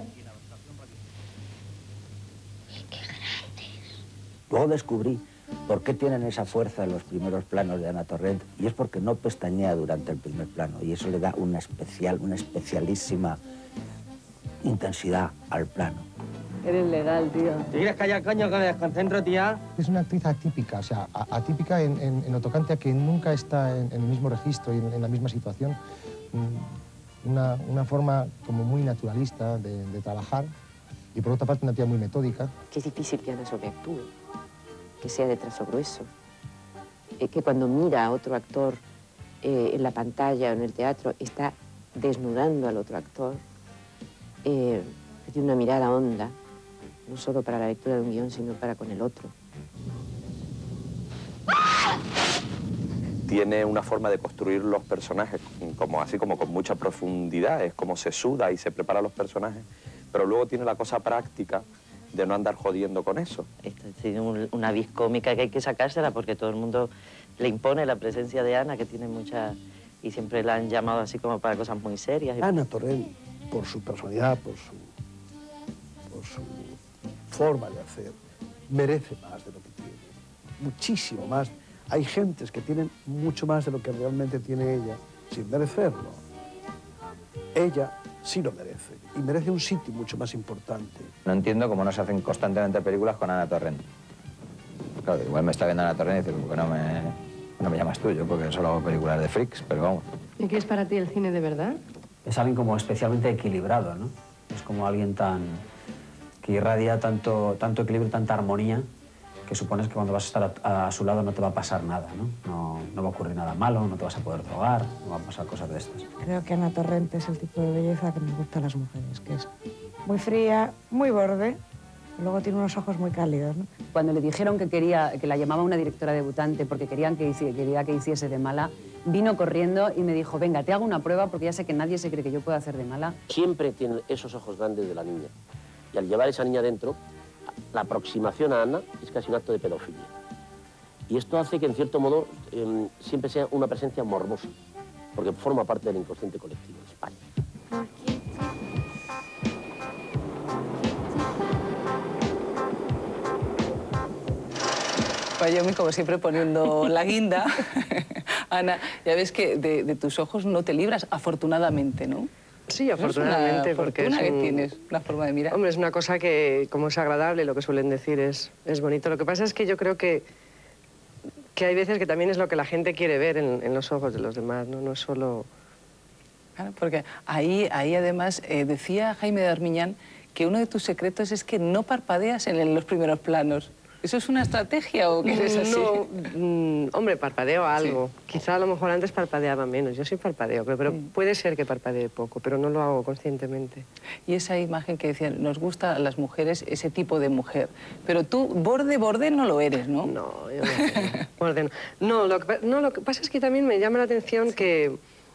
Luego descubrí por qué tienen esa fuerza en los primeros planos de Ana Torrent, y es porque no pestañea durante el primer plano, y eso le da una especial, una especialísima intensidad al plano.
Eres legal, tío.
¿Te quieres callar, coño, que me desconcentro, tía?
Es una actriz atípica, o sea, atípica en, en, en lo tocante a que nunca está en, en el mismo registro y en, en la misma situación. Una, una forma como muy naturalista de, de trabajar, y por otra parte una tía muy metódica.
Que es difícil que Ana sobreactúe, que sea de trazo grueso, eh, que cuando mira a otro actor eh, en la pantalla o en el teatro está desnudando al otro actor, eh, que tiene una mirada honda, no solo para la lectura de un guión, sino para con el otro.
Tiene una forma de construir los personajes, como, así como con mucha profundidad, es como se suda y se prepara los personajes, pero luego tiene la cosa práctica de no andar jodiendo con eso.
Esto tiene un- una vis cómica que hay que sacársela porque todo el mundo le impone la presencia de Ana, que tiene mucha... y siempre la han llamado así como para cosas muy serias.
Ana Torrent, por su personalidad, por su, por su forma de hacer, merece más de lo que tiene, muchísimo más. Hay gentes que tienen mucho más de lo que realmente tiene ella, sin merecerlo. Ella sí lo merece, y merece un sitio mucho más importante.
No entiendo cómo no se hacen constantemente películas con Ana Torrent. Claro, igual me está viendo Ana Torrent y dice, ¿por qué no me, no me llamas tú? Yo porque solo hago películas de freaks, pero vamos.
¿Y qué es para ti el cine de verdad?
Es alguien como especialmente equilibrado, ¿no? Es como alguien tan... que irradia tanto, tanto equilibrio, tanta armonía, que supones que cuando vas a estar a, a su lado no te va a pasar nada, ¿no? ¿no? No va a ocurrir nada malo, no te vas a poder drogar, no van a pasar cosas de estas.
Creo que Ana Torrent es el tipo de belleza que nos gusta a las mujeres, que es muy fría, muy borde, y luego tiene unos ojos muy cálidos, ¿no?
Cuando le dijeron que, quería, que la llamaba una directora debutante porque querían que, hici- quería que hiciese de mala, vino corriendo y me dijo, venga, te hago una prueba porque ya sé que nadie se cree que yo pueda hacer de mala.
Siempre tiene esos ojos grandes de la niña. Y al llevar esa niña dentro, la aproximación a Ana es casi un acto de pedofilia. Y esto hace que, en cierto modo, eh, siempre sea una presencia morbosa, porque forma parte del inconsciente colectivo de España.
Bayomi, como siempre, poniendo la guinda. Ana, ya ves que de, de tus ojos no te libras, afortunadamente, ¿no?
Sí, afortunadamente,
es una
porque es
fortuna
un...
que tienes, una forma de mirar.
Hombre, es una cosa que, como es agradable, lo que suelen decir es, es bonito. Lo que pasa es que yo creo que, que hay veces que también es lo que la gente quiere ver en, en los ojos de los demás, ¿no? No es solo...
Claro, porque ahí, ahí además, eh, decía Jaime de Armiñán que uno de tus secretos es que no parpadeas en, en los primeros planos. ¿Eso es una estrategia o qué es así?
No, mm, hombre, parpadeo algo. Sí. Quizá a lo mejor antes parpadeaba menos. Yo sí parpadeo, pero, pero sí. Puede ser que parpadee poco, pero no lo hago conscientemente.
Y esa imagen que decían, nos gusta a las mujeres ese tipo de mujer. Pero tú, borde, borde, no lo eres, ¿no?
No, yo no. Borde no. No lo, que, no, lo que pasa es que también me llama la atención sí. que...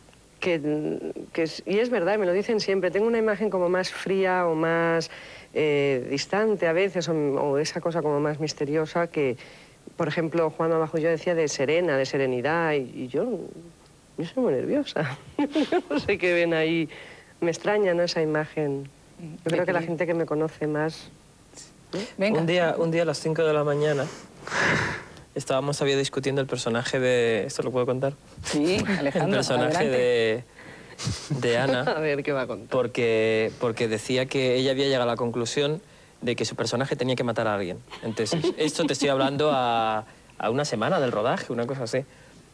Que, que, y es verdad, me lo dicen siempre, tengo una imagen como más fría o más eh, distante a veces, o, o esa cosa como más misteriosa que, por ejemplo, Juan Abajo yo decía de serena, de serenidad, y, y yo, yo soy muy nerviosa. No sé qué ven ahí, me extraña, ¿no?, esa imagen. Yo creo que la gente que me conoce más... ¿no?
Venga. Un día, un día a las cinco de la mañana... Estábamos todavía discutiendo el personaje de... ¿Esto lo puedo contar?
Sí, Alejandro,
el personaje de, de Ana.
A ver, ¿qué va a contar?
Porque, porque decía que ella había llegado a la conclusión de que su personaje tenía que matar a alguien. Entonces, esto te estoy hablando a, a una semana del rodaje, una cosa así.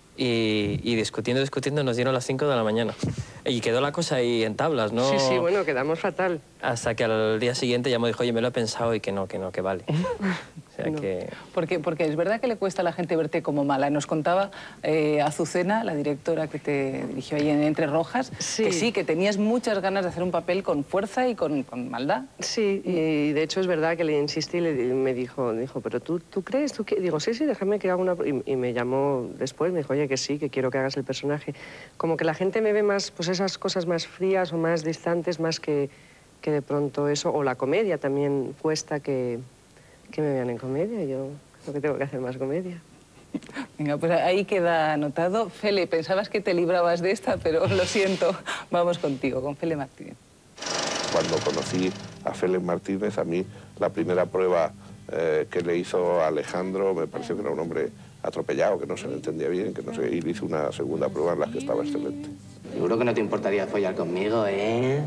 Y, y discutiendo, discutiendo, nos dieron las cinco de la mañana. Y quedó la cosa ahí en tablas, ¿no?
Sí, sí, bueno, quedamos fatal.
Hasta que al día siguiente ya me dijo, oye, me lo he pensado y que no, que no, que vale. O sea
no.
que...
Porque, porque es verdad que le cuesta a la gente verte como mala. Nos contaba eh, Azucena, la directora que te dirigió ahí en Entre Rojas, sí. que sí, que tenías muchas ganas de hacer un papel con fuerza y con, con maldad.
Sí, y de hecho es verdad que le insistí y le, me dijo, dijo, pero tú, ¿tú crees? ¿Tú qué? Digo, sí, sí, déjame que haga una... Y, y me llamó después, me dijo, oye, que sí, que quiero que hagas el personaje. Como que la gente me ve más, pues esas cosas más frías o más distantes, más que, que de pronto eso. O la comedia también cuesta que... que me vean en comedia, yo creo que tengo que hacer más comedia.
Venga, pues ahí queda anotado. Fele, pensabas que te librabas de esta, pero lo siento, vamos contigo, con Fele Martínez.
Cuando conocí a Félix Martínez, a mí la primera prueba eh, que le hizo a Alejandro me pareció que era un hombre atropellado, que no se le entendía bien, que no sé, y le hizo una segunda prueba en la que estaba excelente.
Seguro que no te importaría follar conmigo, ¿eh?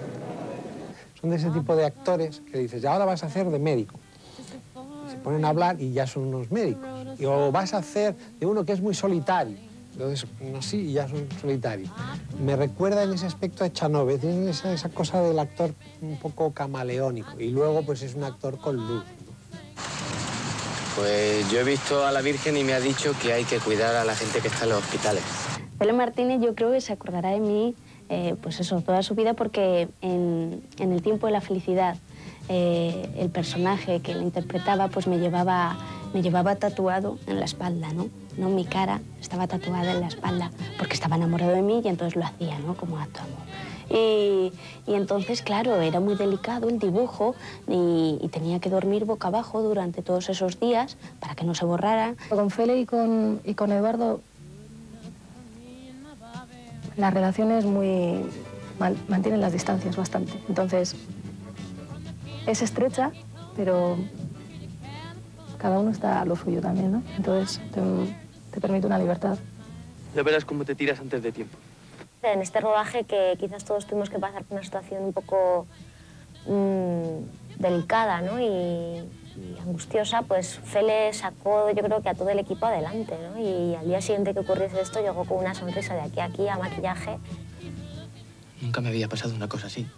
Son de ese tipo de actores que dices, ya ahora vas a hacer de médico. Se ponen a hablar y ya son unos médicos. Y, o vas a hacer de uno que es muy solitario. Entonces, así y ya son solitarios. Me recuerda en ese aspecto a Echanove, tiene esa, esa cosa del actor un poco camaleónico. Y luego, pues es un actor con luz.
Pues yo he visto a la Virgen y me ha dicho que hay que cuidar a la gente que está en los hospitales.
Félix Martínez yo creo que se acordará de mí, eh, pues eso, toda su vida, porque en, en El tiempo de la felicidad, eh, el personaje que le interpretaba, pues me llevaba, me llevaba tatuado en la espalda, ¿no? No, mi cara estaba tatuada en la espalda, porque estaba enamorado de mí y entonces lo hacía, ¿no?, como acto de amor. Y, y entonces, claro, era muy delicado el dibujo y, y tenía que dormir boca abajo durante todos esos días para que no se borrara.
Con Fele y con, y con Eduardo, la relación es muy... Mal, mantienen las distancias bastante. Entonces, es estrecha, pero cada uno está a lo suyo también, ¿no? Entonces, te, te permite una libertad.
Ya verás cómo te tiras antes de tiempo.
En este rodaje, que quizás todos tuvimos que pasar por una situación un poco mmm, delicada, ¿no? Y, y angustiosa, pues Fele sacó, yo creo que a todo el equipo adelante, ¿no? Y al día siguiente que ocurriese esto, llegó con una sonrisa de aquí a aquí, a maquillaje.
Nunca me había pasado una cosa así.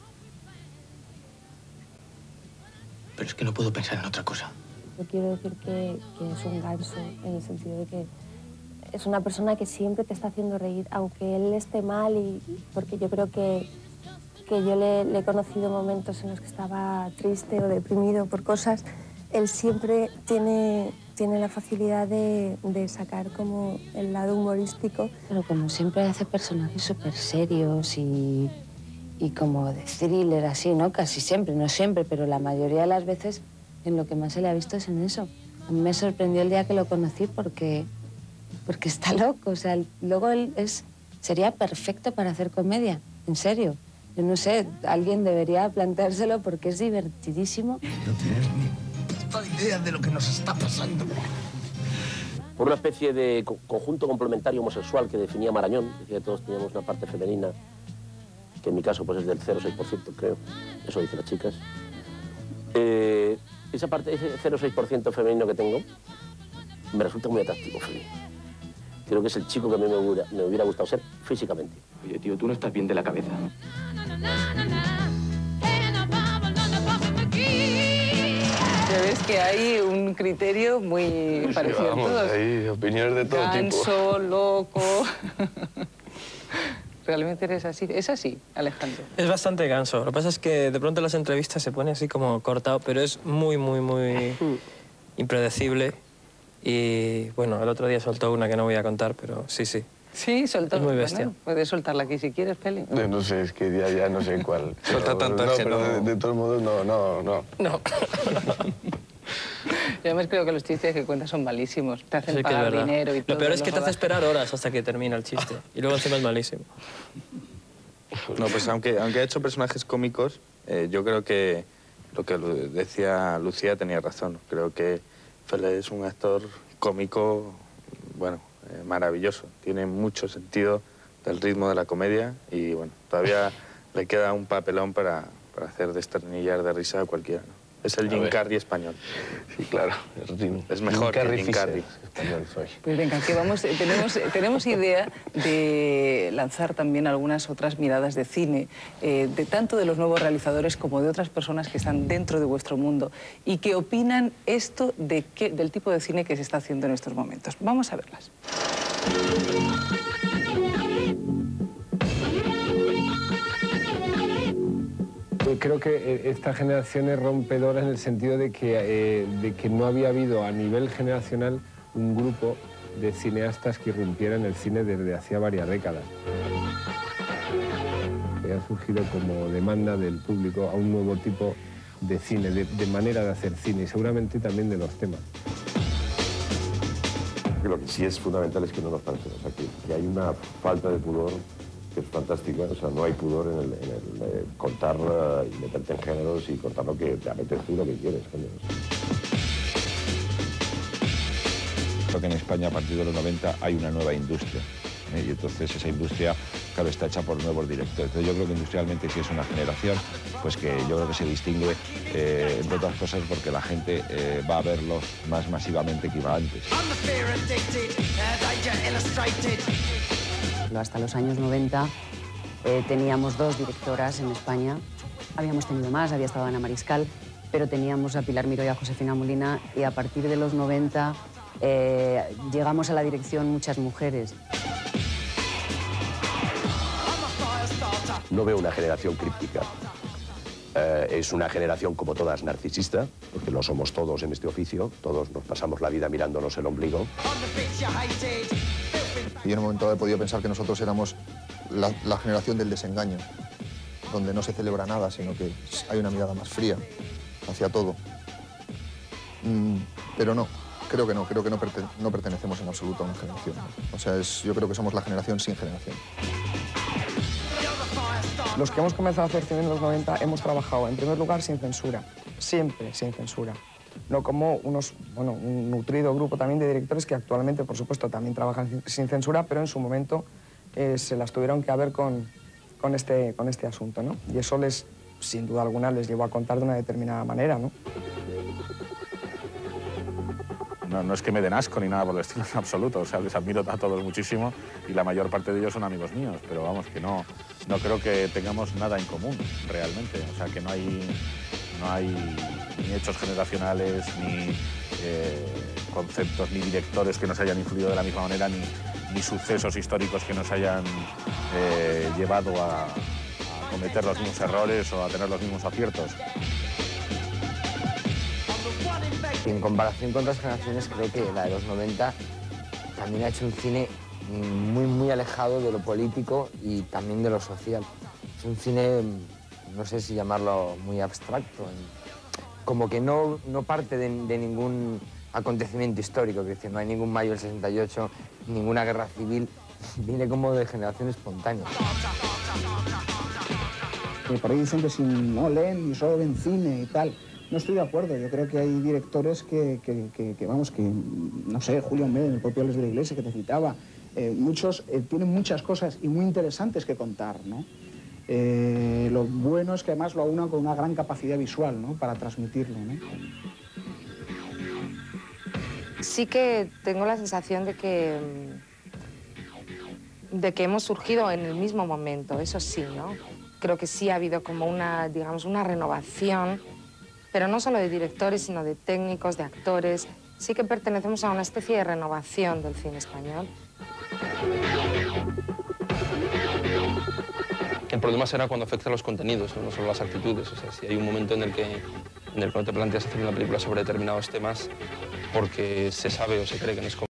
Pero es que no puedo pensar en otra cosa.
Yo quiero decir que, que es un ganso, en el sentido de que es una persona que siempre te está haciendo reír, aunque él esté mal, y porque yo creo que, que yo le, le he conocido momentos en los que estaba triste o deprimido por cosas. Él siempre tiene, tiene la facilidad de, de sacar como el lado humorístico.
Pero como siempre hace personajes súper serios y, y como de thriller así, ¿no? Casi siempre, no siempre, pero la mayoría de las veces en lo que más se le ha visto es en eso. A mí me sorprendió el día que lo conocí porque, porque está loco. O sea, luego él es, sería perfecto para hacer comedia, en serio. Yo no sé, alguien debería planteárselo porque es divertidísimo.
No tienes ni idea de lo que nos está pasando.
Por una especie de co conjunto complementario homosexual que definía Marañón, decía que todos teníamos una parte femenina, que en mi caso pues es del cero coma seis por ciento, creo, eso dicen las chicas. Eh, esa parte, ese cero coma seis por ciento femenino que tengo, me resulta muy atractivo, Feli. Creo que es el chico que a mí me hubiera, me hubiera gustado ser físicamente.
Oye, tío, tú no estás bien de la cabeza.
Ya ves que hay un criterio muy
Sí,
parecido
vamos,
a todos.
hay opiniones de todo tipo.
Canso, loco... ¿Realmente eres así? ¿Es así, Alejandro?
Es bastante ganso. Lo que pasa es que de pronto en las entrevistas se pone así como cortado, pero es muy, muy, muy impredecible. Y bueno, el otro día soltó una que no voy a contar, pero sí, sí.
Sí, soltó.
Es muy bestia.
Bueno, puedes soltarla aquí si quieres, Feli.
Yo no sé, es que ya, ya no sé cuál.
Suelta
Pero,
tantas
no,
que
pero
no-
de, de todos modos, no, no, no.
No. Yo además creo que los chistes que cuentas son malísimos. Te hacen
Sí que es
pagar
verdad.
dinero y todo.
Lo peor es que
los
te hace
rodajes.
esperar horas hasta que termina el chiste. Y luego encima es malísimo.
No, pues aunque, aunque ha hecho personajes cómicos, eh, yo creo que lo que lu- decía Lucía tenía razón. Creo que Fele es un actor cómico, bueno, eh, maravilloso. Tiene mucho sentido del ritmo de la comedia y, bueno, todavía le queda un papelón para, para hacer desternillar de risa a cualquiera, ¿no? Es el
A
Jim
ver.
Carrey español.
Sí, claro. Es, Jim-
Es mejor
Jim
que
Carrey
Jim
Fisher,
Carrey.
español soy.
Pues venga, que vamos, eh, tenemos, eh, tenemos idea de lanzar también algunas otras miradas de cine, eh, de tanto de los nuevos realizadores como de otras personas que están dentro de vuestro mundo y que opinan esto de qué, del tipo de cine que se está haciendo en estos momentos. Vamos a verlas.
Creo que eh, esta generación es rompedora en el sentido de que, eh, de que no había habido a nivel generacional un grupo de cineastas que irrumpieran el cine desde hacía varias décadas. Ha surgido como demanda del público a un nuevo tipo de cine, de, de manera de hacer cine y seguramente también de los temas.
Lo que sí es fundamental es que no nos parecemos aquí, que hay una falta de pudor que es fantástica, o sea, no hay pudor en el, en el eh, contar eh, y meterte en géneros y contar lo que te apetece y lo que quieres. Coño.
Creo que en España a partir de los noventa hay una nueva industria, ¿eh? Y entonces esa industria, claro, está hecha por nuevos directores. Entonces yo creo que industrialmente sí es una generación pues que yo creo que se distingue, eh, entre otras cosas, porque la gente eh, va a verlos más masivamente que iba antes.
Hasta los años noventa eh, teníamos dos directoras en España. Habíamos tenido más, había estado Ana Mariscal, pero teníamos a Pilar Miró y a Josefina Molina, y a partir de los noventa eh, llegamos a la dirección muchas mujeres.
No veo una generación críptica. Eh, es una generación como todas narcisista, porque lo somos todos en este oficio, todos nos pasamos la vida mirándonos el ombligo.
Y en un momento he podido pensar que nosotros éramos la, la generación del desengaño.
donde no se celebra nada, sino que hay una mirada más fría hacia todo. Mm, pero no, creo que no, creo que no, perten no pertenecemos en absoluto a una generación. O sea, es, yo creo que somos la generación sin generación.
Los que hemos comenzado a hacer cine en los noventa hemos trabajado, en primer lugar, sin censura, siempre sin censura. No como unos, bueno, un nutrido grupo también de directores que actualmente, por supuesto, también trabajan sin censura, pero en su momento eh, se las tuvieron que haber con, con, este, con este asunto, ¿no? Y eso les, sin duda alguna, les llevó a contar de una determinada manera, ¿no?
No, no es que me den asco ni nada por el estilo en absoluto, o sea, les admiro a todos muchísimo y la mayor parte de ellos son amigos míos, pero vamos, que no, no creo que tengamos nada en común realmente, o sea, que no hay, no hay ni hechos generacionales, ni eh, conceptos, ni directores que nos hayan influido de la misma manera, ni, ni sucesos históricos que nos hayan eh, llevado a, a cometer los mismos errores o a tener los mismos aciertos.
En comparación con otras generaciones, creo que la de los noventa también ha hecho un cine muy, muy alejado de lo político y también de lo social. Es un cine, no sé si llamarlo muy abstracto, como que no, no parte de, de ningún acontecimiento histórico, es decir, no hay ningún mayo del sesenta y ocho, ninguna guerra civil, viene como de generación espontánea.
Que por ahí dicen que si no leen ni solo ven cine y tal. No estoy de acuerdo, yo creo que hay directores que, que, que, que vamos, que, no sé, Julio Meden, el propio Les de la Iglesia que te citaba, eh, muchos eh, tienen muchas cosas y muy interesantes que contar, ¿no? Eh, lo bueno es que además lo aunan con una gran capacidad visual, ¿no?, para transmitirlo, ¿no?
Sí que tengo la sensación de que, de que hemos surgido en el mismo momento, eso sí, ¿no? Creo que sí ha habido como una, digamos, una renovación, pero no solo de directores, sino de técnicos, de actores. Sí que pertenecemos a una especie de renovación del cine español.
El problema será cuando afecta a los contenidos, no solo las actitudes. O sea, si hay un momento en el que, en el que no te planteas hacer una película sobre determinados temas porque se sabe o se cree que no es